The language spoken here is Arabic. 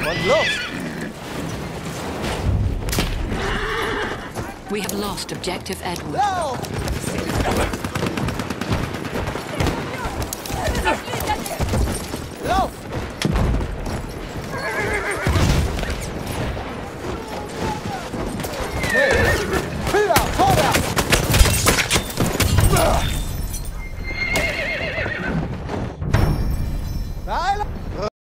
One's lost. We have lost objective Edward. No!